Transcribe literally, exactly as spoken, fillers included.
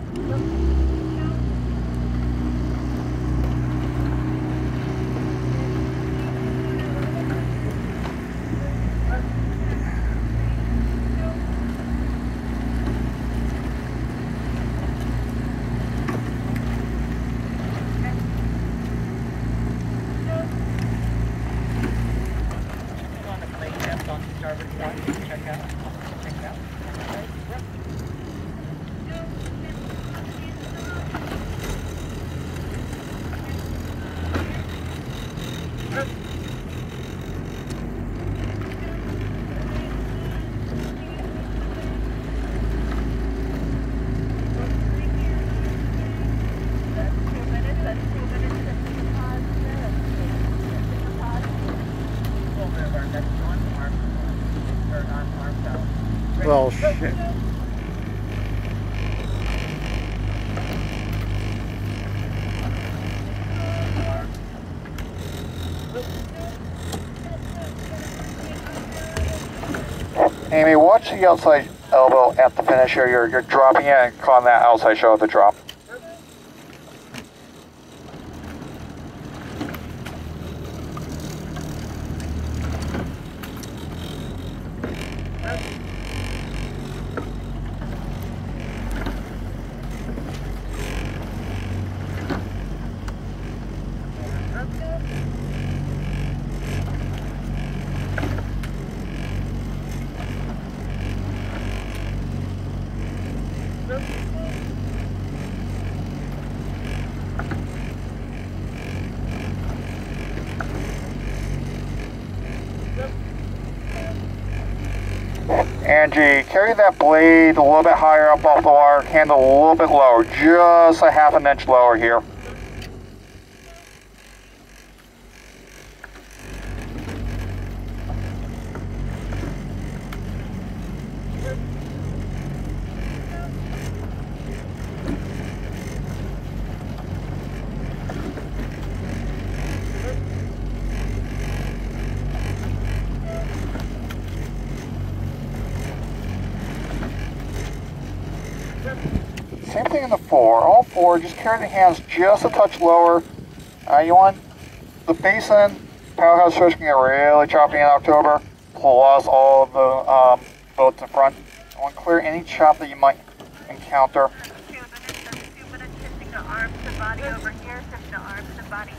Well, shit. Amy, watch the outside elbow at the finish here. You're, you're dropping it and caught that outside show at the drop. Angie, carry that blade a little bit higher up off the wire, handle a little bit lower, just a half an inch lower here. Same thing in the four. All four, just carry the hands just a touch lower. Uh, you want the basin, powerhouse fish can get really choppy in October, plus all of the um, boats in front. You want to clear any chop that you might encounter. Two minutes, two minutes, shifting the arms to body over here, shifting the arms to body